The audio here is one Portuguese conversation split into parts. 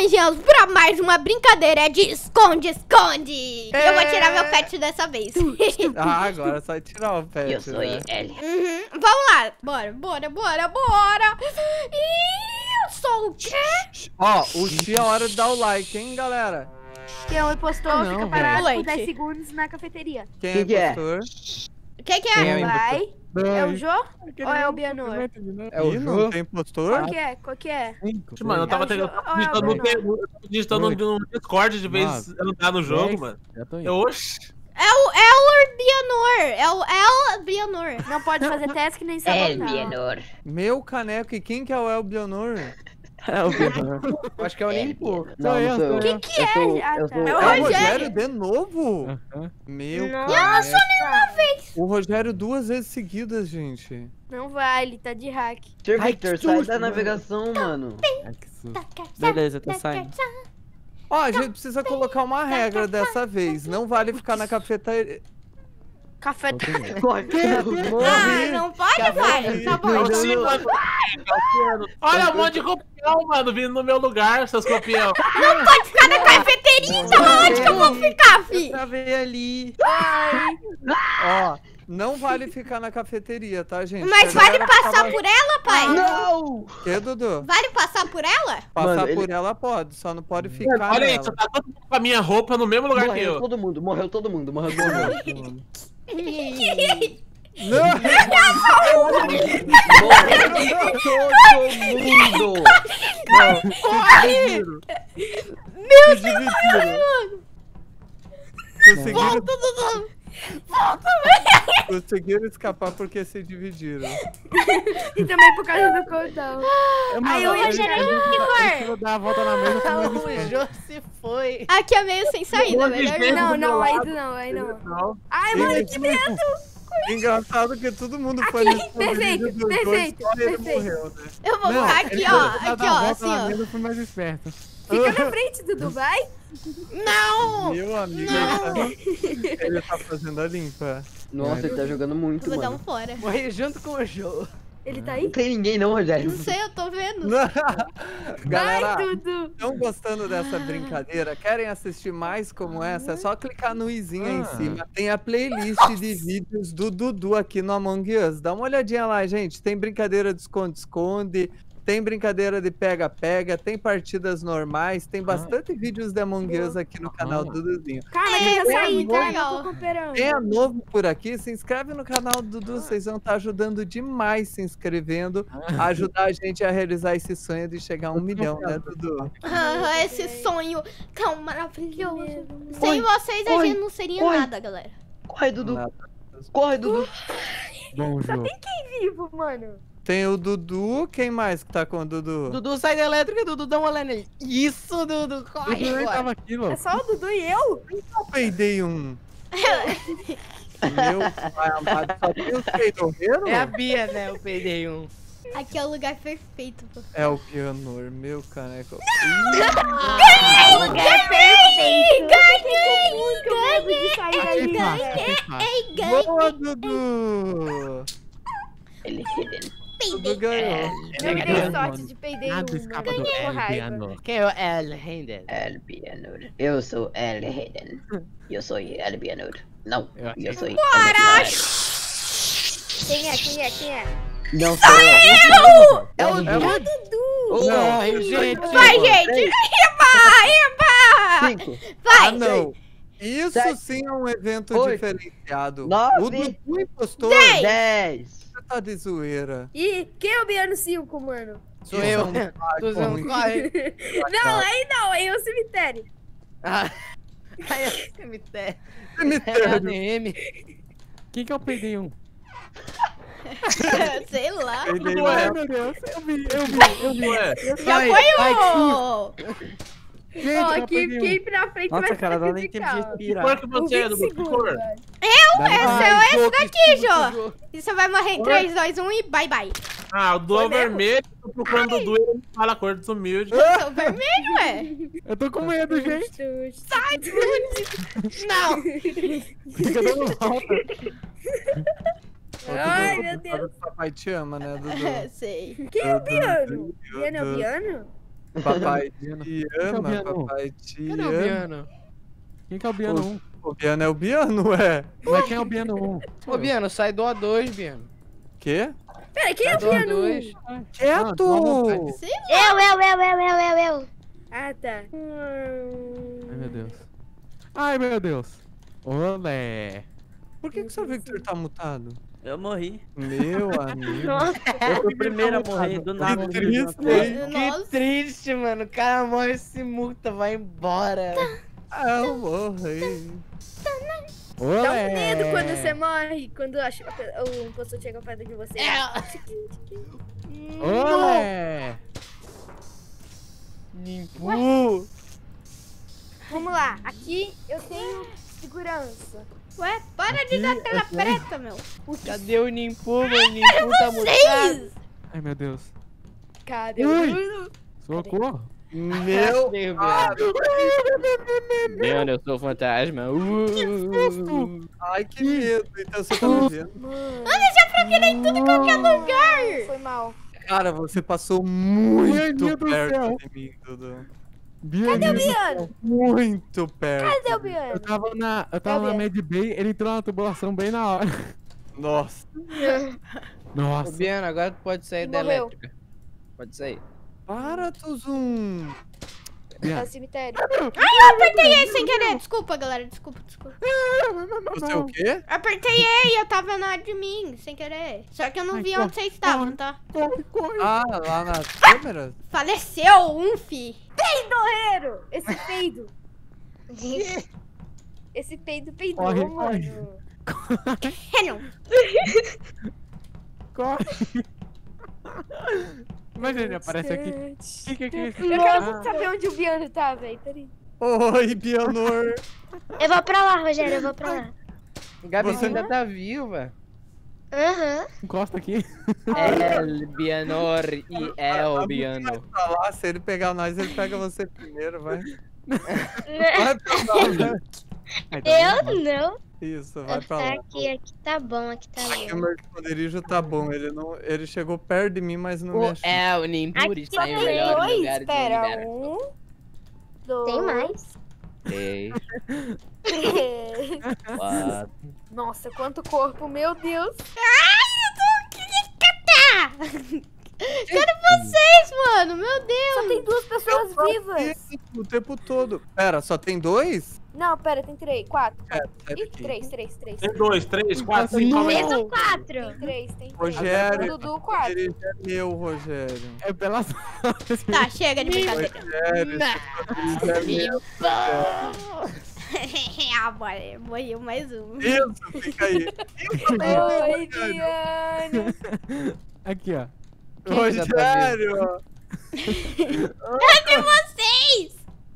anjinhos, pra mais uma brincadeira de esconde-esconde. Eu vou tirar meu pet dessa vez. Ah, agora é só tirar o pet, Eu sou né? ele. Vamos lá. Bora. Ih, eu sou o quê? Ó, o Xi é hora de dar o like, hein, galera? Que é o impostor, Não, fica velho. parado por Leite. 10 segundos na cafeteria. Quem Que é é? impostor? O que Quem é é? o Vai. É o Jô ou é o Bianor? É o Não tem impostor? Qual que é? Qual que é? Mano, eu tava É o jogo- digitando no Discord de vez eu não tá no jogo, mano. Oxi. É o Bianor. É o Bianor. Não pode fazer task nem El sabotar. Bienor. Meu caneco, e quem que é o Elbionor? É o Bianor. Acho que é o Limpo. Não, não sou eu. Quem que é? Ah, tá. É o É o Rogério. Rogério de novo? Meu Nossa. caneco. Uma vez. O Rogério 2 vezes seguidas, gente. Não vai, ele tá de hack. Sr. Ai, Victor, que sai susto, da mano. navegação, mano. Ai, que susto. Beleza, eu tô saindo. Ó, a gente precisa colocar uma regra dessa vez. Não vale ficar na cafeteria. Café. Corre. Ah, não pode, vai. Tá bom. Sim, mano. Olha um monte de copião, mano, vindo no meu lugar, seus copião. Não pode ficar na cafeteria, então onde que eu vou ficar, fi? Travei ali. Ó, não vale ficar na cafeteria, tá, gente? Mas A vale galera passar tava- por ela, pai? Não! Que, Dudu? Vale passar por ela? Passar Mano, por ela pode, só não pode ficar Olha nela. isso, tá todo mundo com a minha roupa no mesmo lugar que Morreu eu. todo mundo, morreu todo mundo, morreu todo mundo. Não! Morreu todo mundo! Corre! Meu Deus! Conseguiram escapar porque se dividiram. E também por causa do cordão. Aí o Rogério Eu vou dar a volta na mesa com mais O Jô se foi. Aqui é meio sem saída, melhor Não, não. não, aí não. Não. Ai, mano, que medo! Engraçado que todo mundo foi Aqui, nesse perfeito, vídeo dos dois, perfeito, só ele perfeito. morreu, né? Eu vou Não, ficar aqui, ele ó. foi Aqui, dar a ó, volta assim, na ó. mesa, eu fui mais esperto. Fica na frente do Dubai. Não! Meu amigo, ele tá fazendo a limpa. Nossa, ele tá jogando Eu muito, vou dar um mano. fora. Morri junto com o Jô. Ele tá Não aí? tem ninguém não, Rogério. Não sei, eu tô vendo. Galera, Ai, Dudu. estão gostando dessa brincadeira? Querem assistir mais como essa? É só clicar no izinho aí em cima. Tem a playlist de vídeos do Dudu aqui no Among Us. Dá uma olhadinha lá, gente. Tem brincadeira de esconde-esconde, tem brincadeira de pega-pega, tem partidas normais, tem bastante vídeos de Among Us aqui no canal do Duduzinho. Calma, deixa eu sair, tá tá? legal. Eu tô cooperando. Quem é novo por aqui, se inscreve no canal do Dudu, vocês vão estar ajudando demais se inscrevendo, a ajudar a gente a realizar esse sonho de chegar a 1 milhão, né, Dudu? Ah, esse sonho tão maravilhoso. Sem vocês a gente não seria nada, galera. Corre, Dudu. Nada. Corre, Dudu. Bom jogo. Vivo, mano. Tem o Dudu, quem mais que tá com o Dudu? Dudu sai da elétrica, Dudu dá uma olhada nele. Isso, Dudu, corre, Eu nem corre. tava aqui, É louco. só o Dudu e eu? Eu peidei um. Meu pai amado, só tem os peidorreiros? É a Bia, né? Eu peidei um. Aqui é o lugar perfeito. Pô. É o Pianor, meu caneco. Ganhei! De sair Achei dali. fácil, achei fácil. Ganhei! Boa, Dudu! Ele hidden. Dudu ganhou. Eu me dei sorte de peidei Nada um, escapa mano. do Com raiva. Bianor. Quem é o El Render? El Bienor. Eu sou El Hidden. Eu sou El Bienor. Não, eu sou El Bienor. Quem é? Não sou eu. É o Dudu. Corre, gente. Vai, gente! Eba! 5, Vai! Ah, não. Isso Sete, sim é um evento 8, diferenciado. 9, O Dudu impostor 10. você tá de zoeira. E quem é o Biano 5, mano? Sou Isso eu. é um Tu não corre. Não, aí é o cemitério. Ah, aí é o cemitério. É Cemitério. ADM. Quem que eu peidei um? Sei lá. Peidei Dudu um. é. Meu Deus, eu vi. Ué, Já Vai, foi o... Gente, Ó, eu peidei quem ir pra frente Nossa, vai cara, dá nem tempo de sacrificar. que respirar. cor que O você é, 20 Dudu? Que segundos, cor? velho. Esse é esse daqui, Jô. Jô. E você vai morrer em 3, 2, 1 e bye, bye. Ah, o Dudu é Foi mesmo? vermelho, tô procurando o Dudu e ele não fala a cor dos humildes. Eu sou vermelho, ué. Eu tô com medo, gente. Sai, Não. Fica dando volta. Ai, Dudu, meu sabe Deus. que Papai te ama, né, Dudu? Sei. Quem é o Dudu, Biano? Dudu. Biano é o Biano? Papai Biano. te Quem é o ama, Biano? papai te Cadê o ama. Biano? Quem que é o Biano 1? O Biano é o Biano, é? Mas quem é o Biano 1? Ô, Biano, sai do A2, Biano. Quê? Pera, quem é o Do piano? A2. Quieto! Eu. Ah, tá. Ai, meu Deus. Ai, meu Deus. Olé. Por que o seu Victor tá mutado? Eu morri. Meu amigo. Eu fui o primeiro a morrer, do nada. Que triste, hein? Nossa. Que triste, mano. O cara morre, se multa, vai embora. Eu morri. Dá Olé. um medo quando você morre, quando o impostor chega perto de você. Olé. Nimpu. Vamos lá, aqui eu tenho segurança. Ué, para de dar tela preta, meu. Cadê o Nimpu, meu? Nimpu tá mutado. Ai, meu Deus. Cadê Ui. Socorro. Meu. Cadê o Biano? Biano, eu sou o fantasma. Ai, que medo. Então você tá me vendo. Procurei tudo em qualquer lugar. Foi mal. Cara, você passou muito Meu Deus do perto céu. de mim, Dudu. Cadê o Biano? Muito perto. Cadê o Eu Biano? tava na Biano? Med Bay, ele entrou na tubulação bem na hora. Nossa. Ô, Nossa. Biano, agora tu pode sair da Morreu. elétrica. Pode sair. Para, Tuzum. Tá no cemitério. Apertei E sem querer. Desculpa, galera. Desculpa. Você o quê? Apertei E e eu tava na admin, sem querer. Só que eu não vi onde vocês estavam, tá? Corre. Ah, lá nas câmeras? Faleceu um, fi. Peidoeiro! Esse peido. Esse peido peidou, Corre, mano. corre. Renan. Corre. Imagina, ele aparece aqui. Que é isso? Eu quero muito saber onde o Biano tá, velho. Peraí. Oi, Bianor. Eu vou pra lá, Rogério, eu vou pra lá. Gabi, Você- você ainda tá viva. Aham. Encosta aqui. El Bianor e El Biano. Tá lá, se ele pegar nós, ele pega você primeiro, vai. Vai pra lá. Ai, tá Eu bom. não. Isso, vai Eu pra tá lá. aqui tá bom, aqui tá Aqui o bom. meu esconderijo tá bom, ele chegou perto de mim, mas não me O achou. El Nimpuri Aqui está em tem melhor dois? lugar do Pera, universo. dois. Tem mais? 3, 4. Nossa, quanto corpo, meu Deus. Quero vocês, mano. Meu Deus. Só tem duas pessoas vivas. O tempo todo. Pera, só tem dois? Não, pera, tem três, quatro. É, sai Ih, daqui. três. Tem 2, 3, 4, 5, calma aí. Três ou quatro? Tem três. Rogério, Dudu, quatro. Ele é meu, Rogério. É pela Tá, chega de brincadeira. Rogério, esse é meu. Ah, bora. Morreu mais um. Isso, fica aí. Oi, Biano. Aqui, ó. Rogério! Cadê vocês?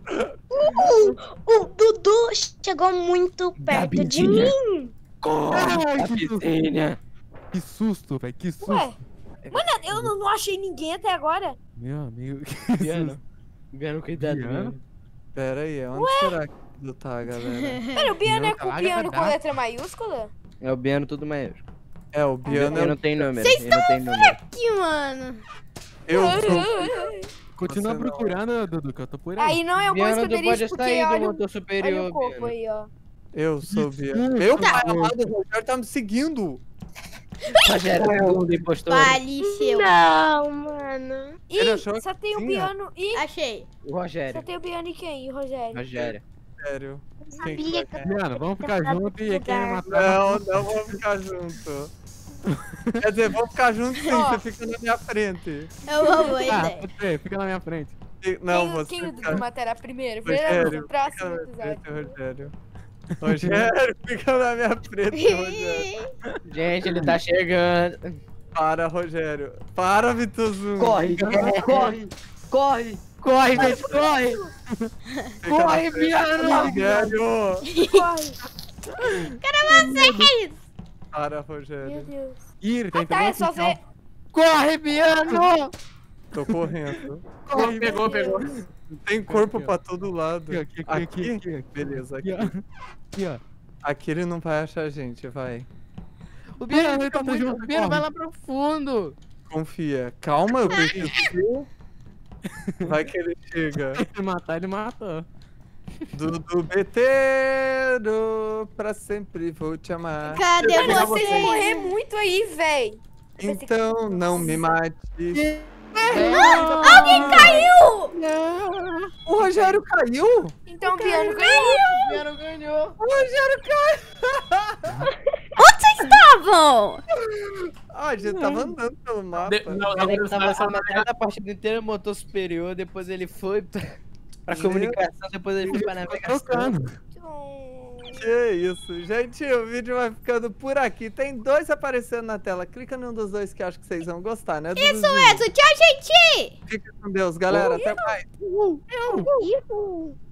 O Dudu chegou muito perto de mim. Ai, que susto. Piscina. Que susto, velho. Que susto. Ué, mano, eu não achei ninguém até agora. Meu amigo. Que Biano. susto. Biano, cuidado, Biano? Biano. Pera aí, onde será que tu tá, galera? Pera, o Biano é com Biano, Biano com caraca. letra maiúscula? É o Biano tudo maiúsculo. É, o Biano Ele é não tem número. Vocês Ele não tem número. aqui, mano. eu Continua Você não. procurando, Dudu, que eu tô por aí. Aí não é um bom Biano, tu esconderijo pode porque sair do olha, motor olha superior, o corpo Biano. aí, ó. Eu sou o Biano. susto. Meu pai amado, o Rogério tá me seguindo. Rogério, segundo impostor. Faleceu. Não, mano. Ele Ih, achou só tem o tinha. Biano e... Achei. O Só Rogério. tem o Biano e quem? E o Rogério? Rogério. Sério. Eu Quem que sabia vai que ganhar? Mano, vamos ficar junto e quem matar. Não vamos ficar junto. Quer dizer, vamos ficar juntos sim, Ó. você fica na minha frente. É uma boa Ah, ideia. pode ser, fica na minha frente. Não, você quem o fica... Dudu matará primeiro? Veremos Rogério, no próximo fica na minha frente, episódio. Rogério. Rogério, fica na minha frente, Rogério. Gente, ele tá chegando. Para, Rogério. Para, Vituzum. Corre, corre, corre. Corre, gente, corre! Fica Corre, na frente, Biano! Rogério. Corre. Vocês. Para, Meu Rogério. Deus. Ih, ele tá Ah, tá, é só entrando ver... Corre, Biano! Tô correndo. Corre, pegou. Tem corpo pra todo lado. Aqui. Beleza, Aqui, aqui. ó. Aqui, ó. Aqui ele não vai achar a gente, vai. O Biano Ele fica tá muito... junto, O Biano corre. vai lá pro fundo. Confia. Calma, eu preciso ver. Vai que ele chega. Se matar, ele matou. Dudu Beteiro, pra sempre vou te amar. Cadê Mano, vocês vão você? morrer muito aí, véi. Então não me mate. Alguém caiu! O Rogério caiu? Então o piano ganhou. O piano ganhou. O Rogério caiu! Onde vocês estavam? Ah, a gente tava andando pelo mapa. Ele tava a metade da partida inteira no motor superior, depois ele foi pra comunicação, depois ele foi pra navegação. Tocando. Que isso, gente, o vídeo vai ficando por aqui. Tem 2 aparecendo na tela. Clica num dos 2 que eu acho que vocês vão gostar, né? Isso mesmo. Tchau, gente. Fica com Deus, galera. Até mais. Isso.